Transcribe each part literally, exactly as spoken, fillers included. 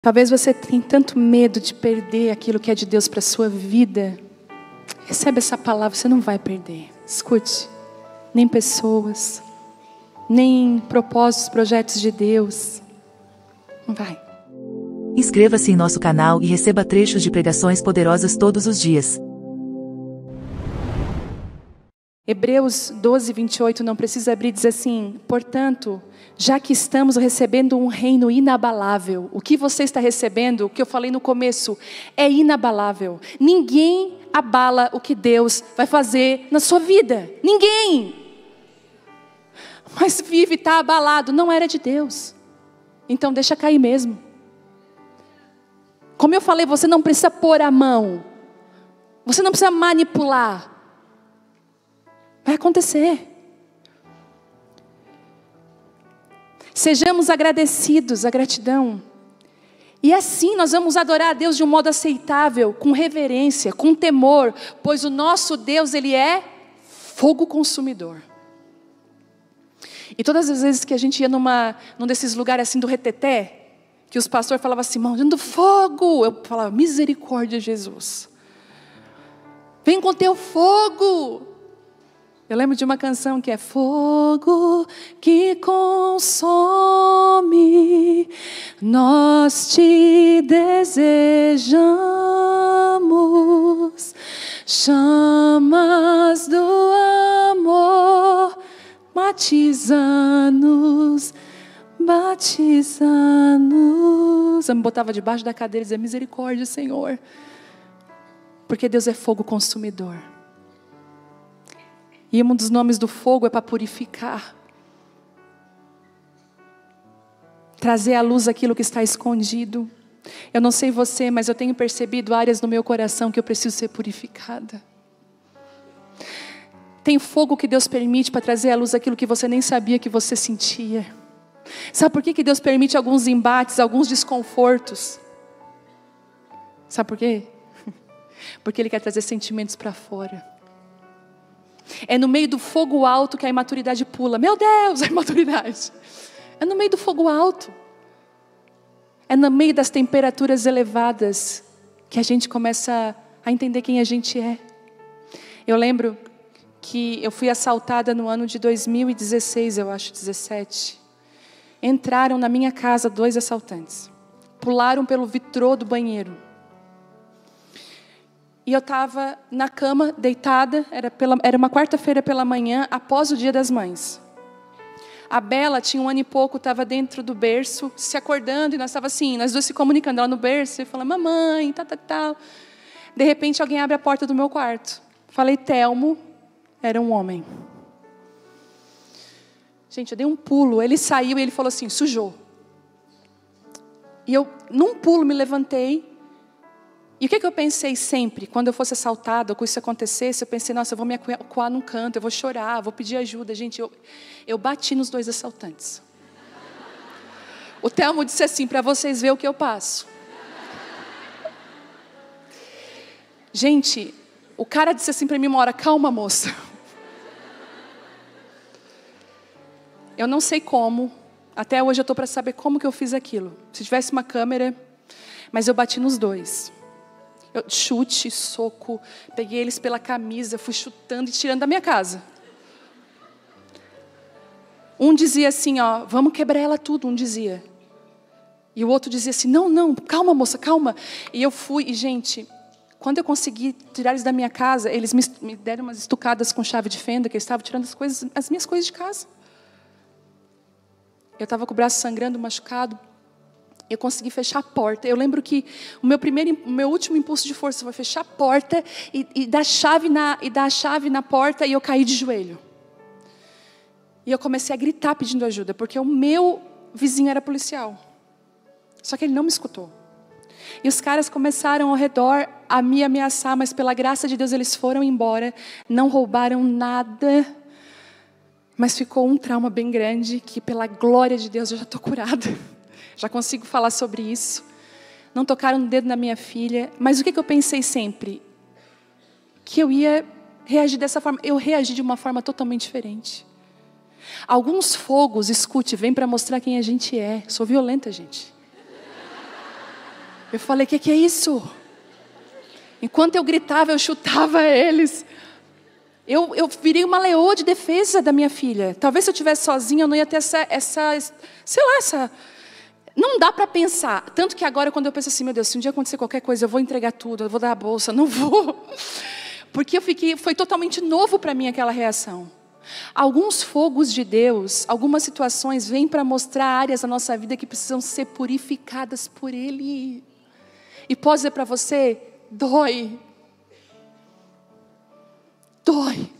Talvez você tenha tanto medo de perder aquilo que é de Deus para a sua vida. Recebe essa palavra, você não vai perder. Escute, nem pessoas, nem propósitos, projetos de Deus. Não vai. Inscreva-se em nosso canal e receba trechos de pregações poderosas todos os dias. Hebreus doze, vinte e oito, não precisa abrir, diz assim: portanto, já que estamos recebendo um reino inabalável, o que você está recebendo, o que eu falei no começo, é inabalável. Ninguém abala o que Deus vai fazer na sua vida. Ninguém. Mas vive, está abalado, não era de Deus. Então deixa cair mesmo. Como eu falei, você não precisa pôr a mão. Você não precisa manipular. Vai acontecer. Sejamos agradecidos, a gratidão. E assim nós vamos adorar a Deus de um modo aceitável, com reverência, com temor, pois o nosso Deus, Ele é fogo consumidor. E todas as vezes que a gente ia numa, num desses lugares assim do reteté, que os pastores falavam assim, mão do fogo, eu falava, misericórdia, Jesus. Vem com teu fogo. Eu lembro de uma canção que é fogo que consome, nós te desejamos, chamas do amor, batiza-nos, batiza-nos. Eu me botava debaixo da cadeira e dizia, misericórdia, Senhor, porque Deus é fogo consumidor. E um dos nomes do fogo é para purificar. Trazer à luz aquilo que está escondido. Eu não sei você, mas eu tenho percebido áreas no meu coração que eu preciso ser purificada. Tem fogo que Deus permite para trazer à luz aquilo que você nem sabia que você sentia. Sabe por que que Deus permite alguns embates, alguns desconfortos? Sabe por quê? Porque Ele quer trazer sentimentos para fora. É no meio do fogo alto que a imaturidade pula. Meu Deus, a imaturidade. É no meio do fogo alto. É no meio das temperaturas elevadas que a gente começa a entender quem a gente é. Eu lembro que eu fui assaltada no ano de dois mil e dezesseis, eu acho, dezessete. Entraram na minha casa dois assaltantes. Pularam pelo vitrô do banheiro. E eu estava na cama, deitada, era, pela, era uma quarta-feira pela manhã, após o Dia das Mães. A Bela tinha um ano e pouco, estava dentro do berço, se acordando, e nós estávamos assim, nós duas se comunicando, ela no berço, e falando, mamãe, tal, tal, tal. De repente, alguém abre a porta do meu quarto. Falei, Telmo, era um homem. Gente, eu dei um pulo, ele saiu e ele falou assim, sujou. E eu, num pulo, me levantei. E o que, que eu pensei sempre, quando eu fosse assaltada, ou quando isso acontecesse, eu pensei, nossa, eu vou me acuar num canto, eu vou chorar, vou pedir ajuda. Gente, eu, eu bati nos dois assaltantes. O Telmo disse assim, para vocês verem o que eu passo. Gente, o cara disse assim para mim uma hora, calma, moça. Eu não sei como, até hoje eu estou para saber como que eu fiz aquilo. Se tivesse uma câmera, mas eu bati nos dois. Eu, chute, soco, peguei eles pela camisa, fui chutando e tirando da minha casa. Um dizia assim, ó, vamos quebrar ela tudo, um dizia. E o outro dizia assim, não, não, calma moça, calma. E eu fui, e gente, quando eu consegui tirar eles da minha casa, eles me, me deram umas estucadas com chave de fenda, que eles estavam tirando as, coisas, as minhas coisas de casa. Eu estava com o braço sangrando, machucado. Eu consegui fechar a porta. Eu lembro que o meu primeiro, o meu último impulso de força foi fechar a porta e, e, dar chave na, e dar a chave na porta e eu caí de joelho. E eu comecei a gritar pedindo ajuda, porque o meu vizinho era policial. Só que ele não me escutou. E os caras começaram ao redor a me ameaçar, mas pela graça de Deus eles foram embora, não roubaram nada. Mas ficou um trauma bem grande, que pela glória de Deus eu já estou curada. Já consigo falar sobre isso. Não tocaram o dedo na minha filha. Mas o que, que eu pensei sempre? Que eu ia reagir dessa forma. Eu reagi de uma forma totalmente diferente. Alguns fogos, escute, vêm para mostrar quem a gente é. Sou violenta, gente. Eu falei, o que, que é isso? Enquanto eu gritava, eu chutava eles. Eu, eu virei uma leoa de defesa da minha filha. Talvez se eu estivesse sozinha, eu não ia ter essa, essa sei lá, essa... Não dá para pensar. Tanto que agora, quando eu penso assim, meu Deus, se um dia acontecer qualquer coisa, eu vou entregar tudo, eu vou dar a bolsa, não vou. Porque eu fiquei, foi totalmente novo para mim aquela reação. Alguns fogos de Deus, algumas situações vêm para mostrar áreas da nossa vida que precisam ser purificadas por Ele. E posso dizer para você, dói. Dói.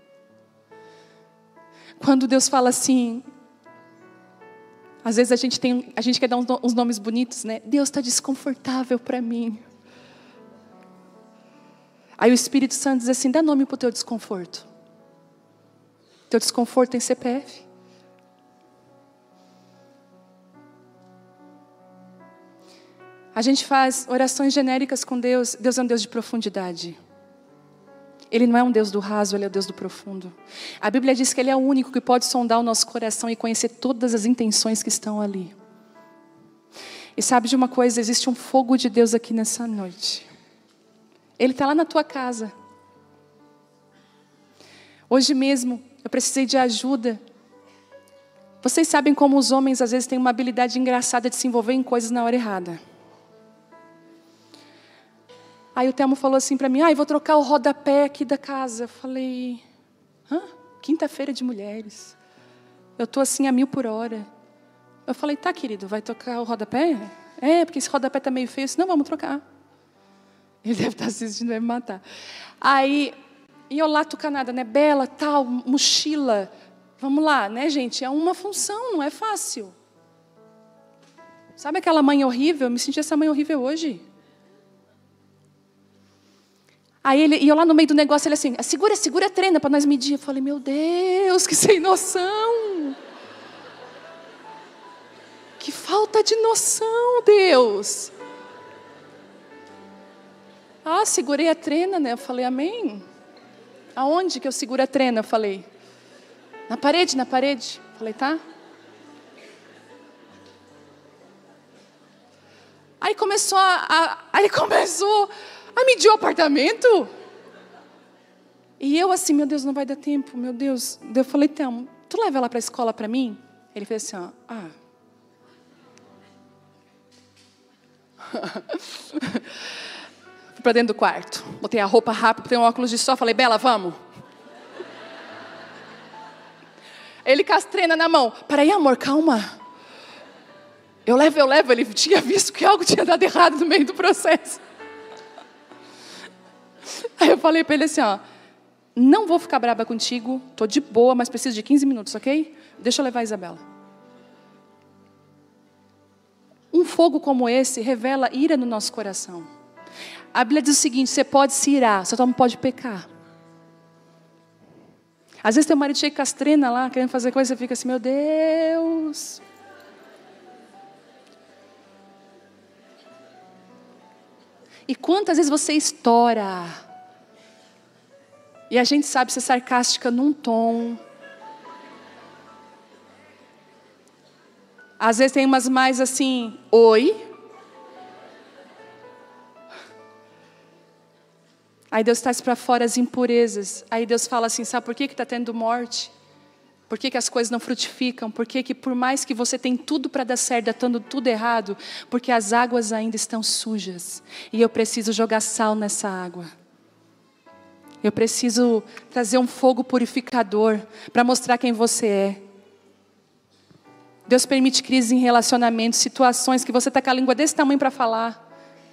Quando Deus fala assim, às vezes a gente, tem, a gente quer dar uns, uns nomes bonitos, né? Deus está desconfortável para mim. Aí o Espírito Santo diz assim, dá nome para o teu desconforto. Teu desconforto tem C P F. A gente faz orações genéricas com Deus. Deus é um Deus de profundidade. Ele não é um Deus do raso, Ele é o Deus do profundo. A Bíblia diz que Ele é o único que pode sondar o nosso coração e conhecer todas as intenções que estão ali. E sabe de uma coisa? Existe um fogo de Deus aqui nessa noite. Ele está lá na tua casa. Hoje mesmo, eu precisei de ajuda. Vocês sabem como os homens às vezes têm uma habilidade engraçada de se envolver em coisas na hora errada. Aí o Telmo falou assim para mim, ah, eu vou trocar o rodapé aqui da casa. Eu falei, hã? Quinta-feira de mulheres. Eu estou assim a mil por hora. Eu falei, tá querido, vai trocar o rodapé? É, porque esse rodapé está meio feio. Eu disse, não, vamos trocar. Ele deve estar assistindo, vai me matar. Aí, e eu lá tucanada, né? Bela, tal, mochila. Vamos lá, né, gente? É uma função, não é fácil. Sabe aquela mãe horrível? Eu me senti essa mãe horrível hoje. Aí ele, e eu lá no meio do negócio, ele assim, segura, segura a trena para nós medir. Eu falei, meu Deus, que sem noção. Que falta de noção, Deus. Ah, segurei a trena, né? Eu falei, amém. Aonde que eu seguro a trena? Eu falei, na parede, na parede. Eu falei, tá. Aí começou a, a aí começou a medir o apartamento. E eu assim, meu Deus, não vai dar tempo, meu Deus. Eu falei, então, tu leva ela para a escola para mim? Ele fez assim, ó, ah. Fui para dentro do quarto. Botei a roupa rápido, botei um óculos de sol, falei, Bela, vamos. Ele com as trenas na mão. Peraí, amor, calma. Eu levo, eu levo. Ele tinha visto que algo tinha dado errado no meio do processo. Aí eu falei para ele assim, ó, não vou ficar braba contigo, tô de boa, mas preciso de quinze minutos, ok? Deixa eu levar a Isabela. Um fogo como esse revela ira no nosso coração. A Bíblia diz o seguinte, você pode se irar, só não pode pecar. Às vezes teu marido chega com as trenas lá, querendo fazer coisa, você fica assim, meu Deus. E quantas vezes você estoura? E a gente sabe ser sarcástica num tom. Às vezes tem umas mais assim, oi. Aí Deus traz para fora as impurezas. Aí Deus fala assim, sabe por que está tendo morte? Por que, que as coisas não frutificam? Por que, que por mais que você tem tudo para dar certo, está dando tudo errado? Porque as águas ainda estão sujas. E eu preciso jogar sal nessa água. Eu preciso trazer um fogo purificador para mostrar quem você é. Deus permite crise em relacionamentos, situações que você está com a língua desse tamanho para falar.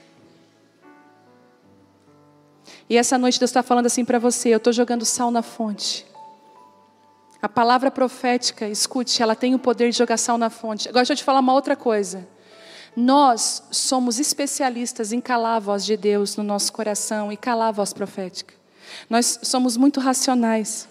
E essa noite Deus está falando assim para você, eu estou jogando sal na fonte. A palavra profética, escute, ela tem o poder de jogar sal na fonte. Agora deixa eu te falar uma outra coisa. Nós somos especialistas em calar a voz de Deus no nosso coração e calar a voz profética. Nós somos muito racionais.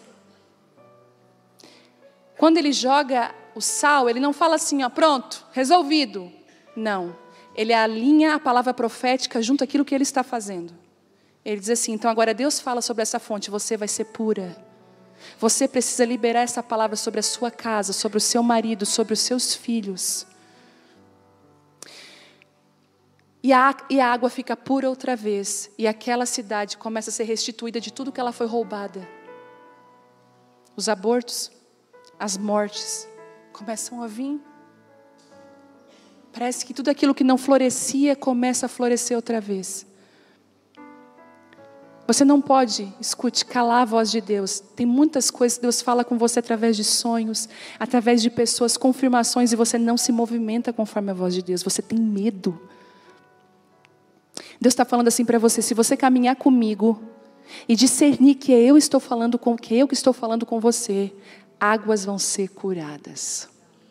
Quando Ele joga o sal, Ele não fala assim, ó, pronto, resolvido. Não, Ele alinha a palavra profética junto àquilo que Ele está fazendo. Ele diz assim, então agora Deus fala sobre essa fonte, você vai ser pura. Você precisa liberar essa palavra sobre a sua casa, sobre o seu marido, sobre os seus filhos. E a, e a água fica pura outra vez. E aquela cidade começa a ser restituída de tudo que ela foi roubada. Os abortos, as mortes começam a vir. Parece que tudo aquilo que não florescia começa a florescer outra vez. Você não pode, escute, calar a voz de Deus. Tem muitas coisas que Deus fala com você através de sonhos, através de pessoas, confirmações, e você não se movimenta conforme a voz de Deus. Você tem medo. Deus está falando assim para você: se você caminhar comigo e discernir que eu estou falando com que eu que estou falando com você, águas vão ser curadas.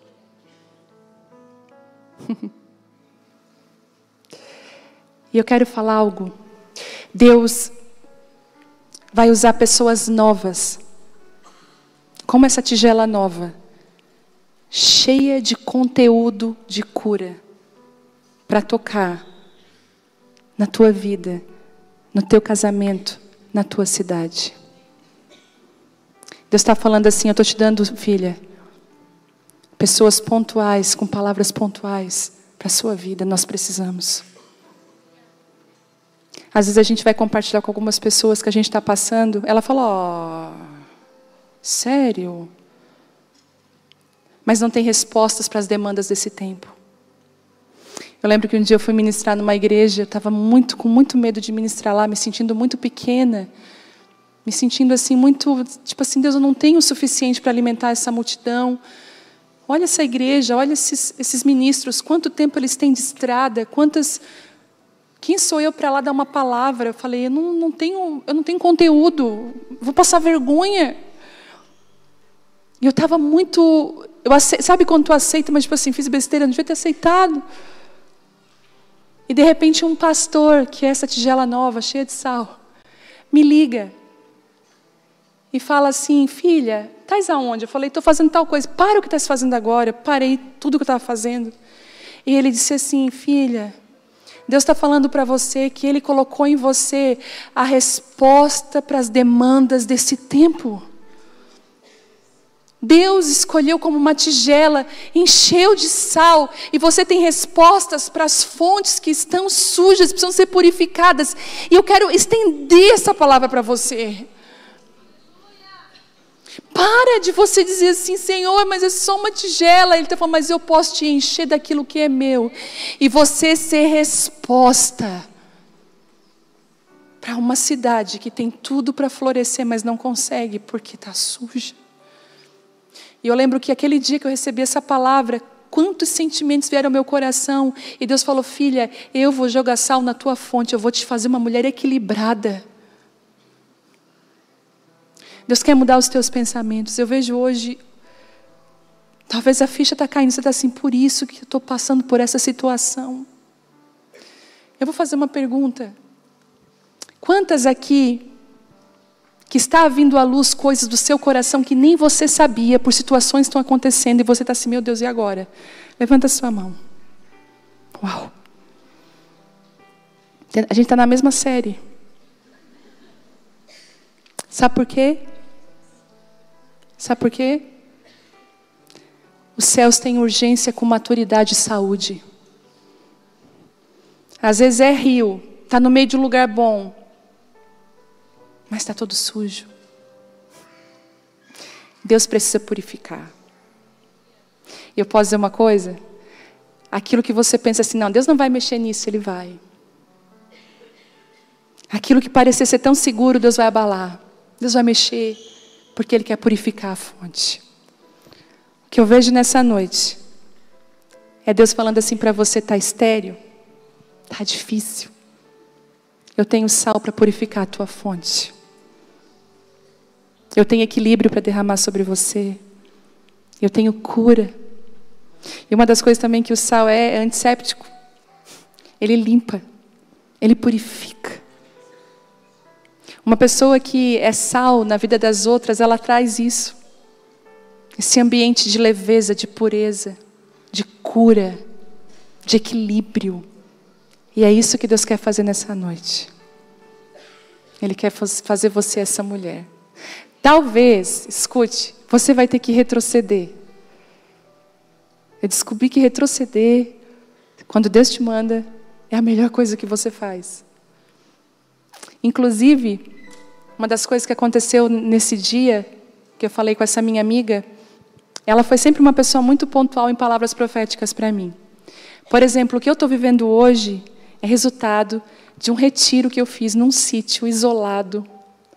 E eu quero falar algo. Deus vai usar pessoas novas, como essa tigela nova, cheia de conteúdo de cura, para tocar na tua vida, no teu casamento, na tua cidade. Deus está falando assim: eu estou te dando, filha, pessoas pontuais, com palavras pontuais para a sua vida. Nós precisamos. Às vezes a gente vai compartilhar com algumas pessoas que a gente está passando. Ela fala: ó, oh, sério? Mas não tem respostas para as demandas desse tempo. Eu lembro que um dia eu fui ministrar numa igreja. Eu estava muito, com muito medo de ministrar lá, me sentindo muito pequena. Me sentindo assim, muito, tipo assim, Deus, eu não tenho o suficiente para alimentar essa multidão. Olha essa igreja, olha esses, esses ministros, quanto tempo eles têm de estrada, quantas... Quem sou eu para lá dar uma palavra? Eu falei, eu não, não tenho, eu não tenho conteúdo, vou passar vergonha. E eu estava muito... Eu ace... Sabe quando tu aceita, mas tipo assim, fiz besteira, não devia ter aceitado. E de repente um pastor, que é essa tigela nova, cheia de sal, me liga e fala assim: filha, estás aonde? Eu falei, estou fazendo tal coisa. Para o que estás fazendo agora. Eu parei tudo o que eu estava fazendo. E ele disse assim: filha, Deus está falando para você que Ele colocou em você a resposta para as demandas desse tempo. Deus escolheu como uma tigela, encheu de sal, e você tem respostas para as fontes que estão sujas, precisam ser purificadas. E eu quero estender essa palavra para você. Para de você dizer assim: Senhor, mas é só uma tigela. Ele está falando: mas eu posso te encher daquilo que é meu. E você ser resposta para uma cidade que tem tudo para florescer, mas não consegue porque está suja. E eu lembro que aquele dia que eu recebi essa palavra, quantos sentimentos vieram ao meu coração. E Deus falou: filha, eu vou jogar sal na tua fonte, eu vou te fazer uma mulher equilibrada. Deus quer mudar os teus pensamentos. Eu vejo hoje, talvez a ficha está caindo, você está assim: por isso que eu estou passando por essa situação. Eu vou fazer uma pergunta. Quantas aqui que está vindo à luz coisas do seu coração que nem você sabia, por situações que estão acontecendo, e você está assim: meu Deus, e agora? Levanta a sua mão. Uau! A gente está na mesma série. Sabe por quê? Sabe por quê? Os céus têm urgência com maturidade e saúde. Às vezes é rio, está no meio de um lugar bom, mas está todo sujo. Deus precisa purificar. E eu posso dizer uma coisa? Aquilo que você pensa assim: não, Deus não vai mexer nisso, Ele vai. Aquilo que parecia ser tão seguro, Deus vai abalar. Deus vai mexer, porque Ele quer purificar a fonte. O que eu vejo nessa noite é Deus falando assim para você: está estéril? Está difícil? Eu tenho sal para purificar a tua fonte. Eu tenho equilíbrio para derramar sobre você. Eu tenho cura. E uma das coisas também que o sal é, é antisséptico. Ele limpa. Ele purifica. Uma pessoa que é sal na vida das outras, ela traz isso. Esse ambiente de leveza, de pureza, de cura, de equilíbrio. E é isso que Deus quer fazer nessa noite. Ele quer fazer você essa mulher. Talvez, escute, você vai ter que retroceder. Eu descobri que retroceder, quando Deus te manda, É a melhor coisa que você faz. Inclusive, uma das coisas que aconteceu nesse dia, que eu falei com essa minha amiga, ela foi sempre uma pessoa muito pontual em palavras proféticas para mim. Por exemplo, o que eu estou vivendo hoje é resultado de um retiro que eu fiz num sítio isolado,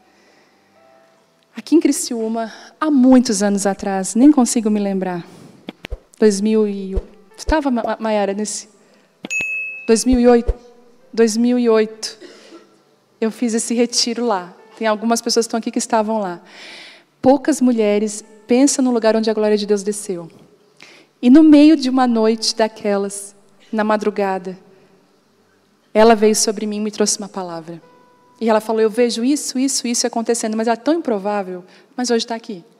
aqui em Criciúma, há muitos anos atrás, nem consigo me lembrar. dois mil e oito. Estava, Maiara, nesse... dois mil e oito. dois mil e oito. Eu fiz esse retiro lá. Tem algumas pessoas que estão aqui que estavam lá. Poucas mulheres, pensa no lugar onde a glória de Deus desceu. E no meio de uma noite daquelas, na madrugada, ela veio sobre mim e me trouxe uma palavra. E ela falou, eu vejo isso, isso, isso acontecendo, mas é tão improvável, mas hoje está aqui.